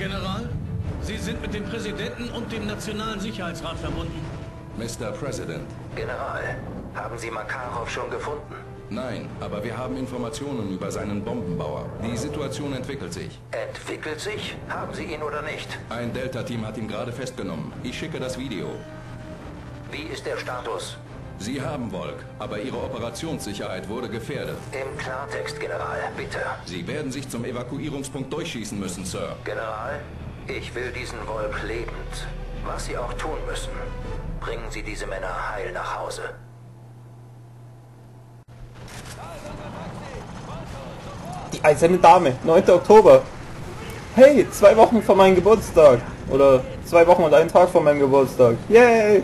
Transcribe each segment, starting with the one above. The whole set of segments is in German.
General, Sie sind mit dem Präsidenten und dem Nationalen Sicherheitsrat verbunden. Mr. President. General, haben Sie Makarov schon gefunden? Nein, aber wir haben Informationen über seinen Bombenbauer. Die Situation entwickelt sich. Entwickelt sich? Haben Sie ihn oder nicht? Ein Delta-Team hat ihn gerade festgenommen. Ich schicke das Video. Wie ist der Status? Sie haben Volk, aber Ihre Operationssicherheit wurde gefährdet. Im Klartext, General, bitte. Sie werden sich zum Evakuierungspunkt durchschießen müssen, Sir. General, ich will diesen Volk lebend. Was Sie auch tun müssen, bringen Sie diese Männer heil nach Hause. Die eiserne Dame, 9. Oktober. Hey, 2 Wochen vor meinem Geburtstag. Oder 2 Wochen und einen Tag vor meinem Geburtstag. Yay!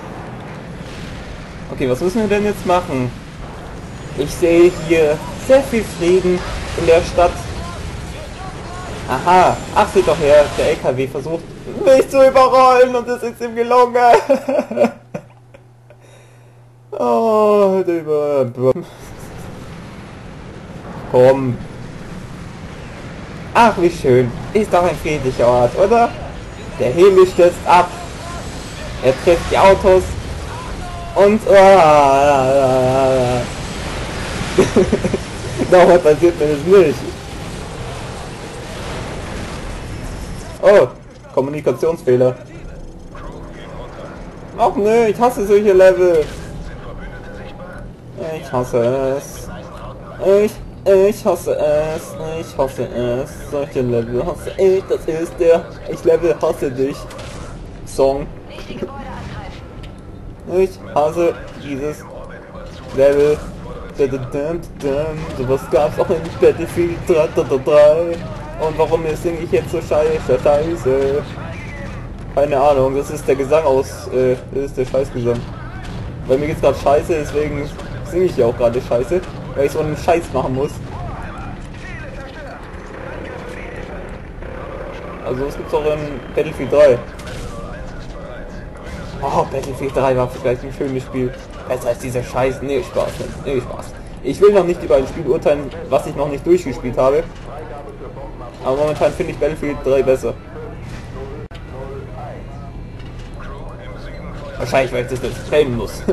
Okay, was müssen wir denn jetzt machen? Ich sehe hier sehr viel Frieden in der Stadt. Aha, ach seht doch her, der LKW versucht mich zu überrollen und es ist ihm gelungen. Oh, komm. Ach, wie schön. Ist doch ein friedlicher Ort, oder? Der Heli stürzt ab. Er trifft die Autos. Und... Nochmal passiert mir das nicht. Oh, Kommunikationsfehler. Ach nö, ich hasse solche Level. Ich hasse es. Ich hasse es. Ich hasse es. Solche Level hasse ich. Das ist der Ich Level hasse dich Song. Ich hasse dieses Level. Sowas gab's auch in Battlefield 3. Und warum singe ich jetzt so scheiße? Keine Ahnung, das ist der Gesang aus, das ist der Scheißgesang. Weil mir geht's gerade scheiße, deswegen singe ich ja auch gerade scheiße, weil ich so einen Scheiß machen muss. Also es gibt's auch in Battlefield 3. Oh, Battlefield 3 war vielleicht ein schönes Spiel. Besser als dieser Scheiß. Nee, Spaß. Nee, Spaß. Ich will noch nicht über ein Spiel urteilen, was ich noch nicht durchgespielt habe. Aber momentan finde ich Battlefield 3 besser. Wahrscheinlich, weil ich das jetzt claimen muss.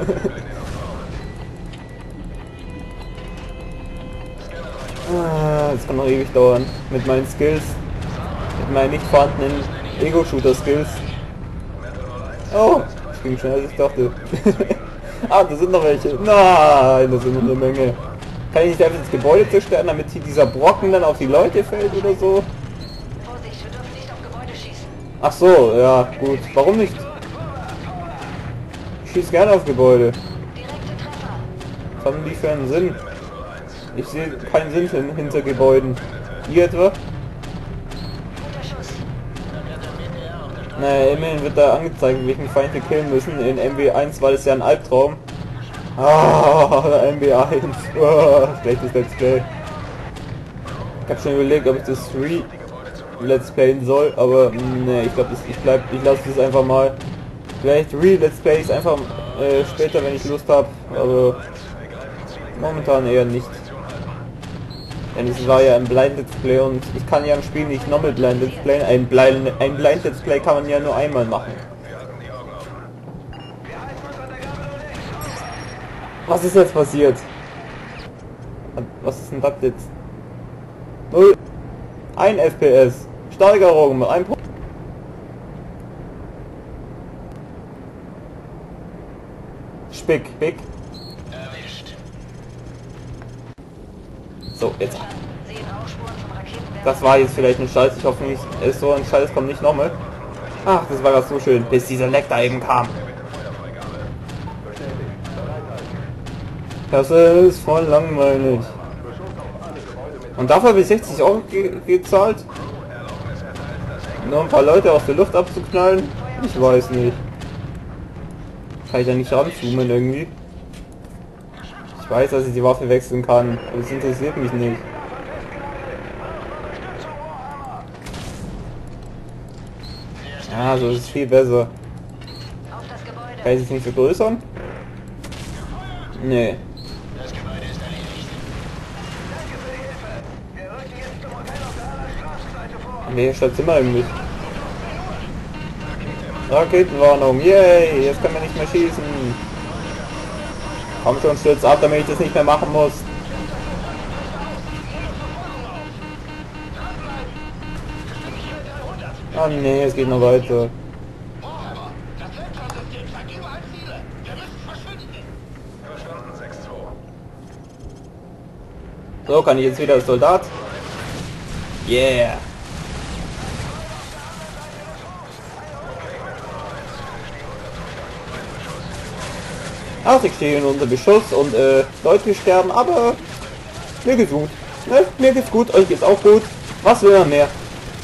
Das kann noch ewig dauern. Mit meinen Skills. Mit meinen nicht vorhandenen Ego-Shooter-Skills. Oh, das ging schneller als ich dachte. Ah, da sind noch welche. Nein, da sind noch eine Menge. Kann ich nicht einfach das Gebäude zerstören, damit hier dieser Brocken dann auf die Leute fällt oder so? Ach so, ja, gut. Warum nicht? Ich schieße gerne auf Gebäude. Was haben die für einen Sinn? Ich sehe keinen Sinn hinter Gebäuden. Hier etwa? Naja, immerhin wird da angezeigt, welchen Feind wir killen müssen. In MW1 war das ja ein Albtraum. Ah, MW1. Oh, schlechtes Let's Play. Ich habe schon überlegt, ob ich das Let's Playen soll, aber ne, ich glaube, ich lasse das einfach mal. Vielleicht Let's Play ist einfach später, wenn ich Lust habe, aber momentan eher nicht. Denn es war ja ein Blind Let's Play und ich kann ja im Spiel nicht nochmal Blind Let's Play. Ein Blind Let's Play kann man ja nur einmal machen. Was ist jetzt passiert? Was ist denn das jetzt? 0. 1 FPS. Steigerung mit 1 Punkt. Spick. So, jetzt. Das war jetzt vielleicht ein Scheiß. Ich hoffe nicht, so ein Scheiß kommt nicht nochmal. Ach, das war gerade so schön, bis dieser Leck da eben kam. Das ist voll langweilig. Und dafür habe ich 60 Euro gezahlt. Nur ein paar Leute aus der Luft abzuknallen? Ich weiß nicht. Kann ich ja nicht ranzoomen irgendwie. Ich weiß, dass ich die Waffe wechseln kann, aber das interessiert mich nicht. Ja, so ist es viel besser. Kann ich es nicht vergrößern? Nee. Ne, statt Zimmer eigentlich. Raketenwarnung, yay, jetzt können wir nicht mehr schießen. Komm schon, stürz ab, damit ich das nicht mehr machen muss. Oh nee, es geht noch weiter. So, kann ich jetzt wieder als Soldat? Yeah! Ach, ich stehe in unser Beschuss und Leute sterben, aber mir geht's gut. Ne? Mir geht's gut, euch geht's auch gut. Was will man mehr?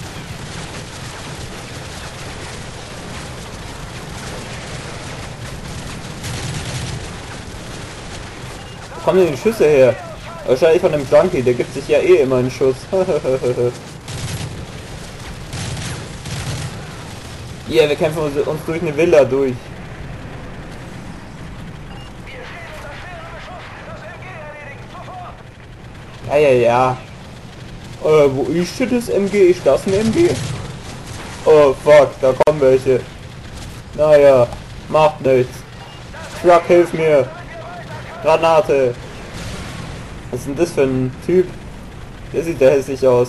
Wo kommen denn die Schüsse her? Wahrscheinlich von dem Junkie, der gibt sich ja eh immer einen Schuss. Yeah, wir kämpfen uns durch eine Villa durch. Ja. Wo ist denn das MG? Ist das ein MG? Oh fuck, da kommen welche. Naja, macht nichts. Truck, hilf mir. Granate. Was ist denn das für ein Typ? Der sieht ja hässlich aus.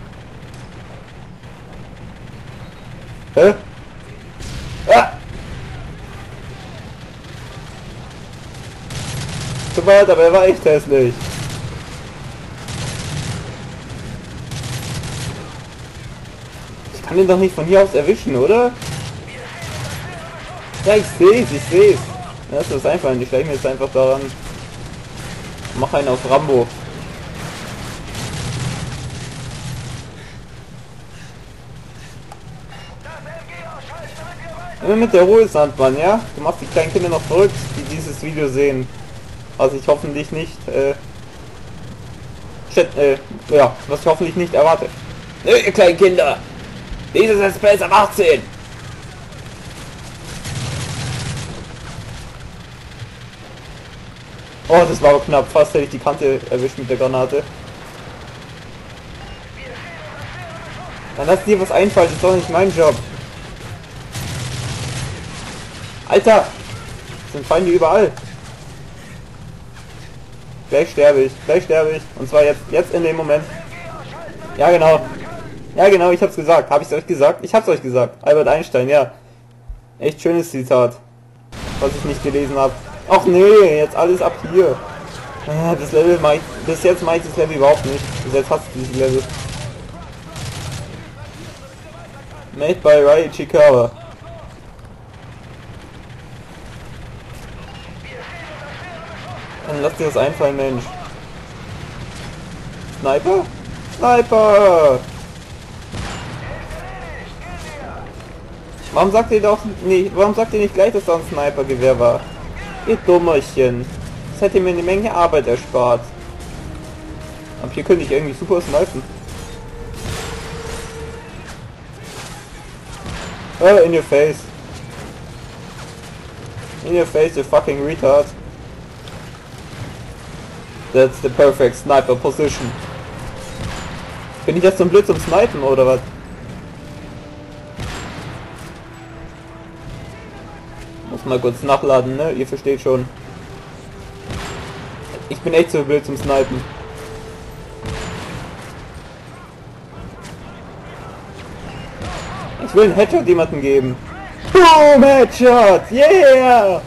Hä? Ah! Tut mir leid, aber er war echt hässlich. Ich kann ihn doch nicht von hier aus erwischen, oder? Ja, ich seh's. Ja, das ist einfach, ich stelle mir jetzt einfach daran. Mach einen auf Rambo. Immer mit der Ruhe, Sandmann, ja? Du machst die kleinen Kinder noch verrückt, die dieses Video sehen. Was ich hoffentlich nicht, was ich hoffentlich nicht erwarte. Nö, ihr kleinen Kinder! Dieses ist besser ab 18! Oh, das war aber knapp. Fast hätte ich die Kante erwischt mit der Granate. Dann lass dir was einfallen, das ist doch nicht mein Job. Alter! Es sind Feinde überall. Gleich sterbe ich. Und zwar jetzt in dem Moment. Ja genau, ich hab's gesagt. Hab ich's euch gesagt? Ich hab's euch gesagt. Albert Einstein, ja. Echt schönes Zitat. Was ich nicht gelesen habe. Ach nee, jetzt alles ab hier. Das Level bis jetzt meint das Level überhaupt nicht. Bis jetzt hasst dieses Level. Made by Rai Ichikawa. Dann lass dir das einfallen, Mensch. Sniper? Sniper! Warum sagt ihr nicht gleich, dass da ein Snipergewehr war? Ihr Dummerchen. Das hätte mir eine Menge Arbeit erspart. Aber hier könnte ich irgendwie super snipen. Oh, in your face. In your face, you fucking retard. That's the perfect sniper position. Bin ich jetzt zum Blitz zum Snipen oder was? Muss mal kurz nachladen, ne? Ihr versteht schon. Ich bin echt so wild zum Snipen. Ich will einen Headshot jemanden geben. Boom, Headshot! Yeah!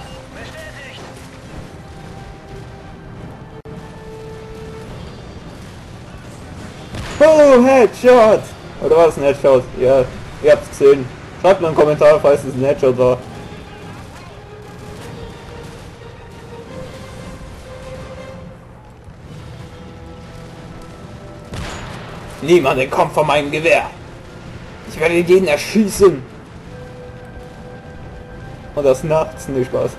Boom, Headshot! Oder war das ein Headshot? Ja, ihr habt es gesehen. Schreibt mal einen Kommentar, falls es ein Headshot war. Niemand entkommt von meinem Gewehr. Ich werde jeden erschießen. Und das nachts, ne Spaß.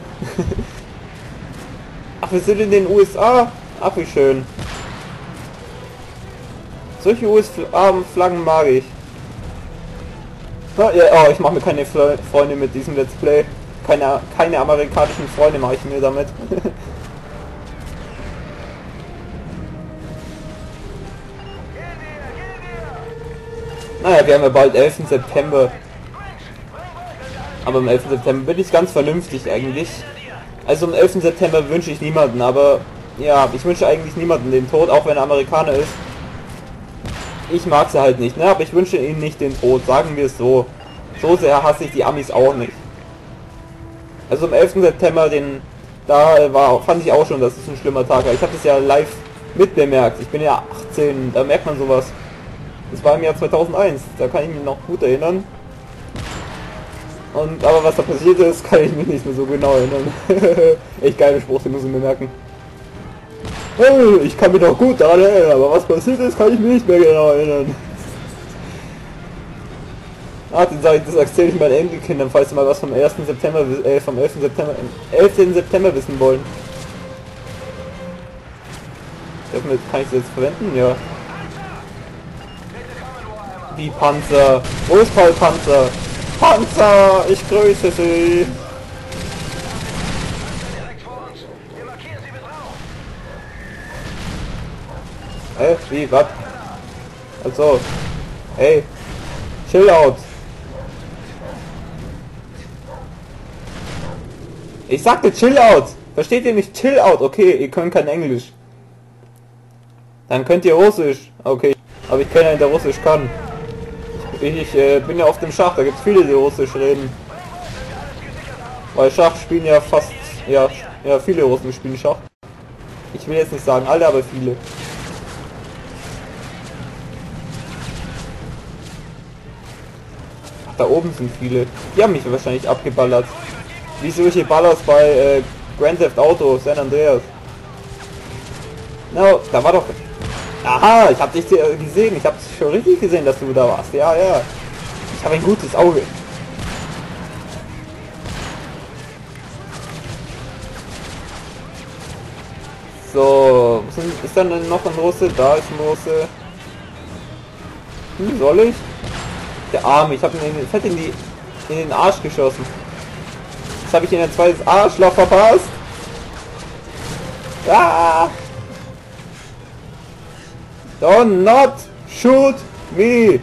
Ach, wir sind in den USA. Ach, wie schön. Solche US-Flaggen mag ich. Oh, ja, oh, ich mache mir keine Freunde mit diesem Let's Play. Keine amerikanischen Freunde mache ich mir damit. Naja, wir haben ja bald 11. September. Aber am 11. September bin ich ganz vernünftig eigentlich. Also am 11. September wünsche ich niemanden, aber ja, ich wünsche eigentlich niemanden den Tod, auch wenn er Amerikaner ist. Ich mag sie halt nicht, ne? Aber ich wünsche ihnen nicht den Tod, sagen wir es so. So sehr hasse ich die Amis auch nicht. Also am 11. September, fand ich auch schon, dass es ein schlimmer Tag war. Ich habe das ja live mitbemerkt. Ich bin ja 18, da merkt man sowas. Das war im Jahr 2001, da kann ich mich noch gut erinnern. Aber was da passiert ist, kann ich mich nicht mehr so genau erinnern. Echt geiler Spruch, den muss ich mir merken. Hey, ich kann mich noch gut daran erinnern, aber was passiert ist, kann ich mich nicht mehr genau erinnern. Das erzähle ich meinen Enkelkindern, falls sie mal was vom 1. September, vom 11. September wissen wollen. Kann ich das jetzt verwenden? Ja. Wie Panzer? Wo ist Paul Panzer? Panzer! Ich grüße Sie! Wie? Was? Also. Hey! Chill out! Ich sagte chill out! Versteht ihr nicht? Chill out! Okay, ihr könnt kein Englisch. Dann könnt ihr Russisch. Okay. Aber ich kenne einen, der Russisch kann. Ich bin ja auf dem Schach, da gibt es viele, die Russisch reden. Weil Schach spielen ja fast, ja, viele Russen spielen Schach. Ich will jetzt nicht sagen alle, aber viele. Ach, da oben sind viele. Die haben mich wahrscheinlich abgeballert. Wie solche Ballers bei Grand Theft Auto, San Andreas. No, da war doch... Aha, ich habe dich gesehen. Ich habe schon richtig gesehen, dass du da warst. Ja, ja. Ich habe ein gutes Auge. So, ist dann noch ein Russe? Da ist ein Russe. Soll ich? Der Arme, ich habe ihn fett in den Arsch geschossen. Jetzt habe ich ihn ein zweites Arschloch verpasst. Ah! Do not shoot me!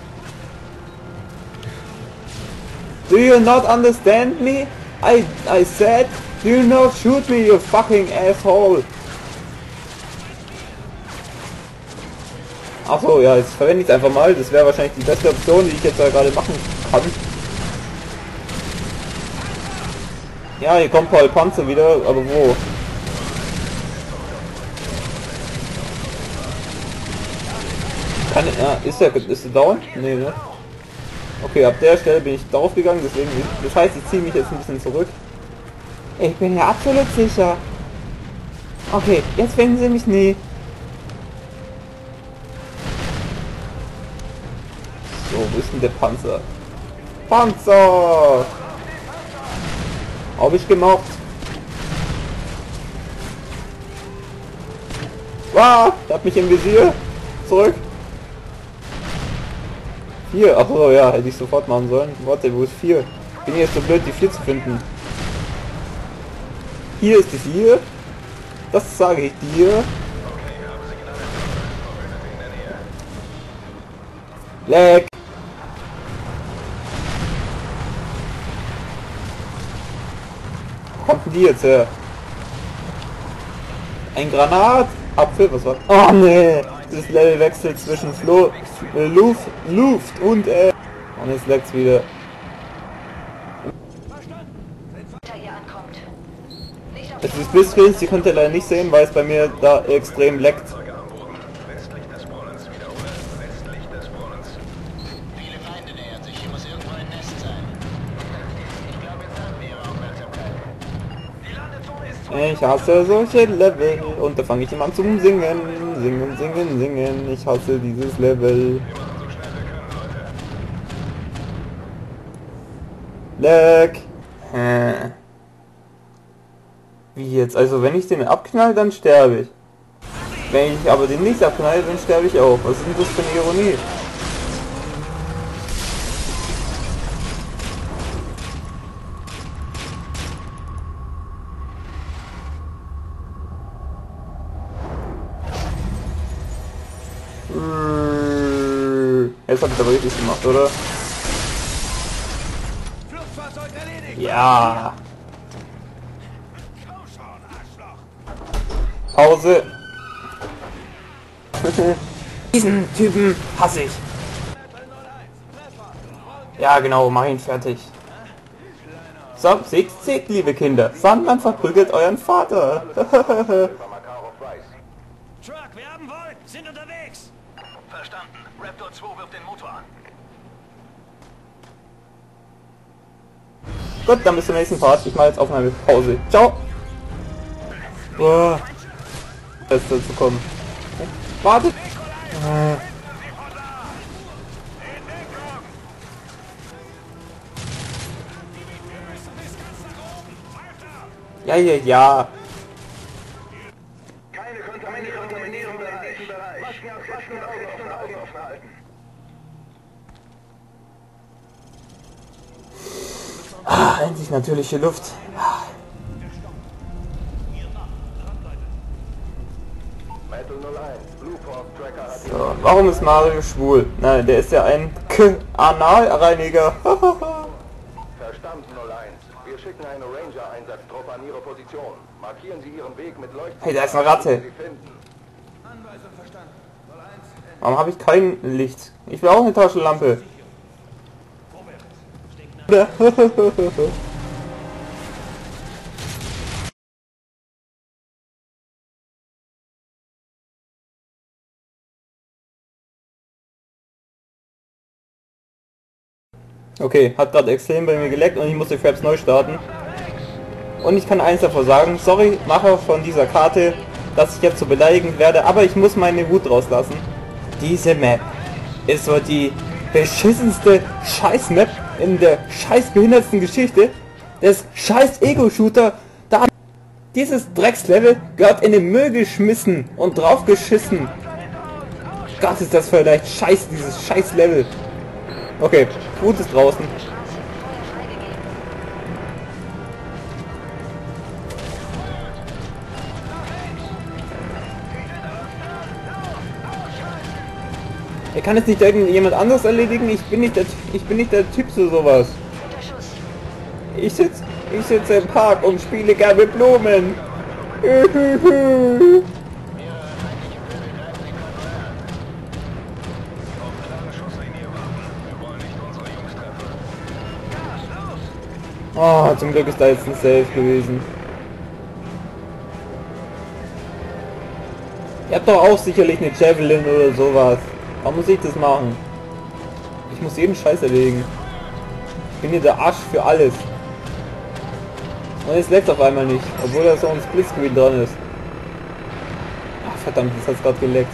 Do you not understand me? I said, do you not shoot me, you fucking asshole! Achso, ja, jetzt verwende ich es einfach mal. Das wäre wahrscheinlich die beste Option, die ich jetzt gerade machen kann. Ja, hier kommt Paul Panzer wieder, aber wo? Ist er down? Nee, ne? Okay, ab der Stelle bin ich drauf gegangen, deswegen, das heißt, ich ziehe mich jetzt ein bisschen zurück. Ich bin ja absolut sicher. Okay, jetzt finden sie mich nie. So, wo ist denn der Panzer? Panzer! Hab ich gemacht. Wow, der hat mich im Visier. Zurück. Hier, achso, ja, hätte ich sofort machen sollen. Warte, wo ist 4? Bin jetzt so blöd, die 4 zu finden. Hier ist die 4. Das sage ich dir. Leck. Wo kommt denn die jetzt her? Ein Granatapfel, was war? Oh nee, das Level wechselt zwischen Luft und jetzt leckt's wieder. Das ist Blitzscreens, die könnt ihr leider nicht sehen, weil es bei mir da extrem leckt. Ich hasse solche Level und da fange ich immer an zum Singen. Singen, singen, singen. Ich hasse dieses Level. Leck. Wie jetzt? Also wenn ich den abknall, dann sterbe ich. Wenn ich aber den nicht abknall, dann sterbe ich auch. Was ist denn das für eine Ironie? Jetzt hab ich aber richtig gemacht, oder? Ja. Pause. Diesen Typen hasse ich. Ja genau, mach ihn fertig. So, seht, liebe Kinder. Sandmann verprügelt euren Vater. Truck, wir haben Volt, sind unterwegs. Verstanden. Raptor 2 wirft den Motor an. Gut, dann bis zum nächsten Part. Ich mache jetzt Aufnahme. Pause. Ciao. Boah. Jetzt zu kommen. Wartet. Ja, ja, ja. Keine Kontaminierung im Bereich. Masken und Augen offen halten. Ah, endlich natürliche Luft. So, warum ist Mario schwul? Nein, der ist ja ein Analreiniger. Verstanden, 01. Wir schicken eine Ranger-Einsatztruppe an Ihre Position. Markieren Sie Ihren Weg mit Leuchten. Hey, da ist eine Ratte. Warum habe ich kein Licht? Ich will auch eine Taschenlampe. Okay, hat gerade extrem bei mir geleckt und ich musste Fraps neu starten. Und ich kann eins davor sagen, sorry, Macher von dieser Karte, dass ich jetzt so beleidigend werde, aber ich muss meine Wut rauslassen. Diese Map ist so die beschissenste Scheiß-Map in der scheißbehindertsten Geschichte des Scheiß-Ego-Shooter. Da dieses Dreckslevel gehört in den Müll geschmissen und draufgeschissen. Gott, ist das vielleicht scheiße, dieses Scheiß-Level. Okay, Wut ist draußen. Er kann es nicht irgendjemand anderes erledigen. Ich bin nicht der Typ für sowas. Ich sitze im Park und spiele gerne mit Blumen. Oh, zum Glück ist da jetzt ein Safe gewesen. Ihr habt doch auch sicherlich eine Javelin oder sowas. Warum muss ich das machen? Ich muss jeden Scheiß erlegen. Ich bin hier der Arsch für alles. Und jetzt leckt auf einmal nicht, obwohl da so ein Splitscreen dran ist. Ach verdammt, das hat's gerade geleckt.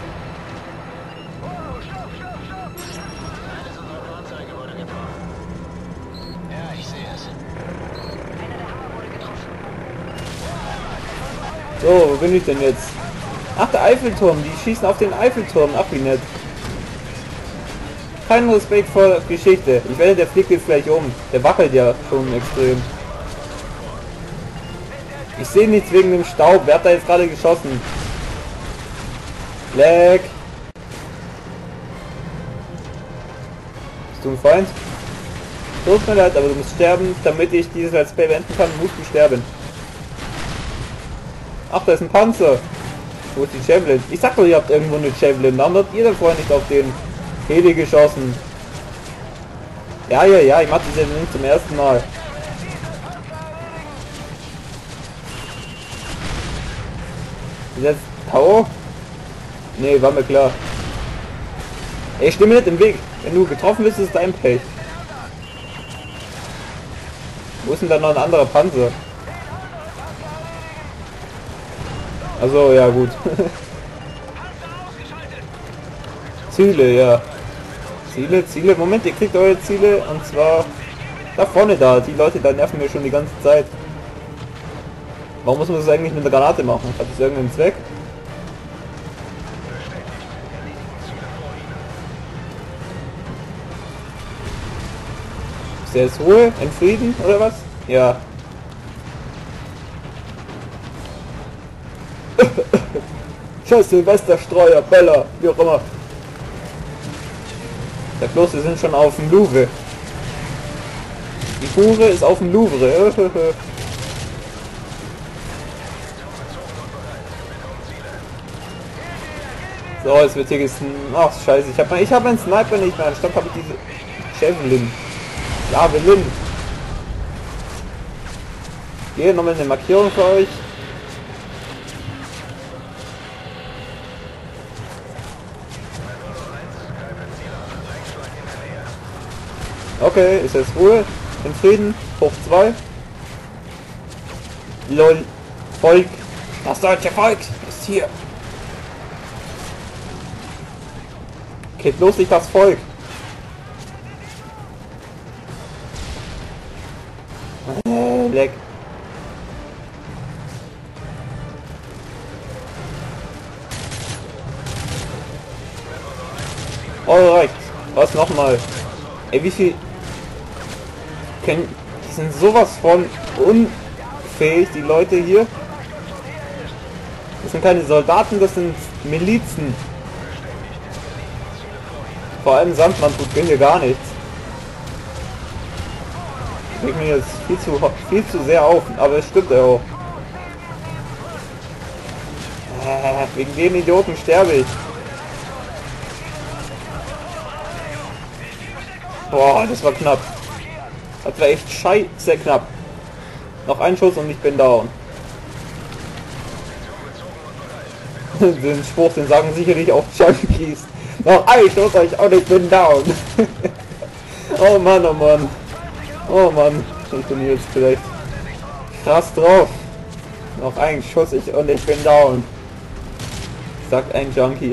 So, wo bin ich denn jetzt? Ach, der Eiffelturm, die schießen auf den Eiffelturm. Ach, wie nett. Kein Respekt vor Geschichte. Ich wette, der fliegt jetzt gleich um. Der wackelt ja schon extrem. Ich sehe nichts wegen dem Staub. Wer hat da jetzt gerade geschossen? Leck. Bist du ein Feind? Tut mir leid, aber du musst sterben. Damit ich dieses Let's Play beenden kann, musst du sterben. Ach, da ist ein Panzer. Wo ist die Javelin? Ich sag doch, ihr habt irgendwo eine Javelin. Warum habt ihr da vorhin nicht auf den Heli geschossen? Ja, ich mach diese nicht zum ersten Mal. Ist jetzt Tau? Nee, war mir klar. Ey, stimme nicht im Weg. Wenn du getroffen bist, ist es dein Pech. Wo ist denn da noch ein anderer Panzer? Also ja gut. Ziele, ja. Ziele. Moment, ihr kriegt eure Ziele und zwar da vorne da. Die Leute da nerven mir schon die ganze Zeit. Warum muss man das eigentlich mit der Granate machen? Hat das irgendeinen Zweck? Ist der jetzt Ruhe? In Frieden oder was? Ja. Scheiß Silvesterstreuer, Böller, wie auch immer. Der bloß, wir sind schon auf dem Louvre. Die Hure ist auf dem Louvre. So, es wird hier ach scheiße, ich hab meinen Sniper nicht mehr. Anstatt habe ich diese Javelin. Javelin. Hier nochmal eine Markierung für euch. Okay, ist jetzt Ruhe. In Frieden. Hoch 2. LOL. Volk. Das deutsche Volk ist hier. Geht bloß nicht das Volk. Leck. Alright. Was nochmal? Ey, wie viel... Die sind sowas von unfähig, die Leute hier. Das sind keine Soldaten, das sind Milizen. Vor allem Sandmann tut hier gar nichts. Ich reg mir jetzt viel zu sehr auf, aber es stimmt ja auch. Wegen dem Idioten sterbe ich. Boah, das war knapp. Das war echt scheiße knapp. Noch ein Schuss und ich bin down. Den Spruch, den sagen sicherlich auch Junkies. Noch ein Schuss und ich bin down. Oh Mann, oh Mann. Oh Mann, ich bin jetzt vielleicht krass drauf. Noch ein Schuss und ich bin down. Sagt ein Junkie.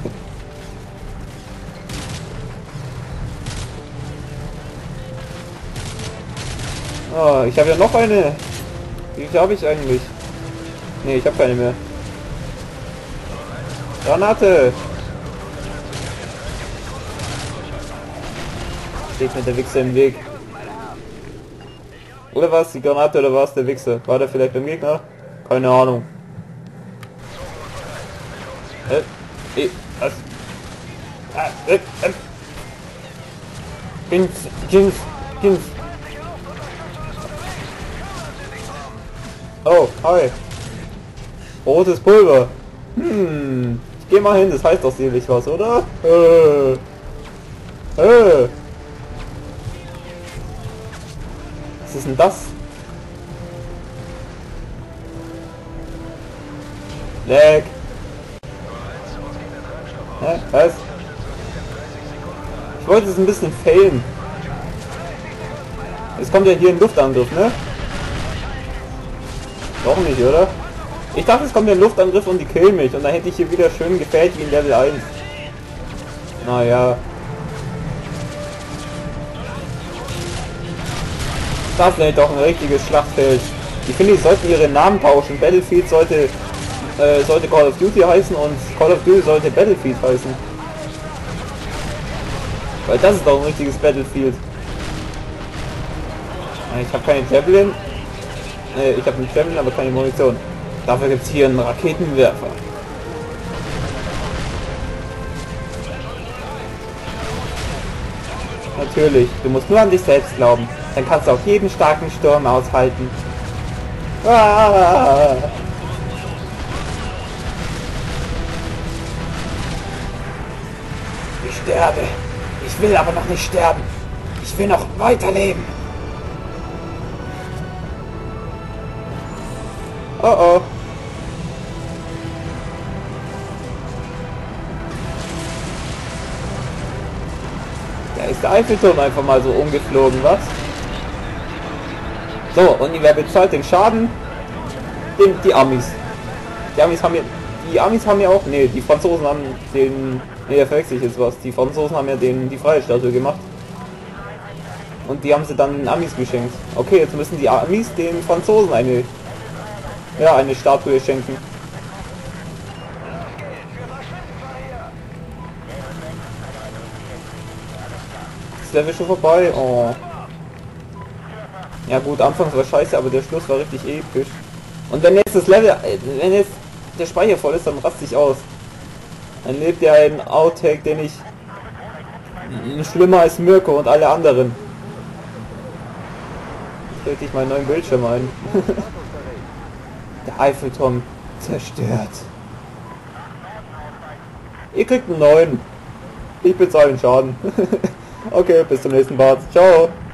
Oh, ich habe ja noch eine. Wie viel habe ich eigentlich? Ne, ich habe keine mehr. Granate! Steht mir der Wichser im Weg. Oder was? Die Granate oder was? Der Wichser? War der vielleicht beim Gegner? Keine Ahnung. Was? Gins. Oh, hi. Rotes Pulver. Ich geh mal hin, das heißt doch sicherlich was, oder? Was ist denn das? Leck. Hä? Was? Ich wollte es ein bisschen failen. Es kommt ja hier ein Luftangriff, ne? Doch nicht, oder? Ich dachte, es kommt ja ein Luftangriff und die killen mich. Und dann hätte ich hier wieder schön gefällt wie in Level 1. Naja. Das ist doch ein richtiges Schlachtfeld. Ich finde, die sollten ihre Namen tauschen. Battlefield sollte Call of Duty heißen und Call of Duty sollte Battlefield heißen. Weil das ist doch ein richtiges Battlefield. Ich habe keine Javelin. Ich habe einen Javelin, aber keine Munition. Dafür gibt es hier einen Raketenwerfer. Natürlich, du musst nur an dich selbst glauben. Dann kannst du auch jeden starken Sturm aushalten. Ah! Ich sterbe. Ich will aber noch nicht sterben. Ich will noch weiterleben. Oh oh. Da ist der Eiffelturm einfach mal so umgeflogen, was? So, und wer bezahlt den Schaden? Die Amis. Die Amis haben ja auch... Ne, die Franzosen haben den... Ne, da verwechsel ich jetzt was. Die Franzosen haben ja die Freiheitsstatue gemacht. Und die haben sie dann den Amis geschenkt. Okay, jetzt müssen die Amis den Franzosen eine Statue schenken. Das Level schon vorbei. Oh. Ja gut, anfangs war scheiße, aber der Schluss war richtig episch. Und wenn jetzt das Level, wenn jetzt der Speicher voll ist, dann raste ich aus. Dann lebt ja ein Outtake, den ich Schlimmer als Mirko und alle anderen. Stellt dich meinen neuen Bildschirm ein. Der Eiffelturm zerstört. Ihr kriegt einen neuen. Ich bezahle den Schaden. Okay, bis zum nächsten Part. Ciao.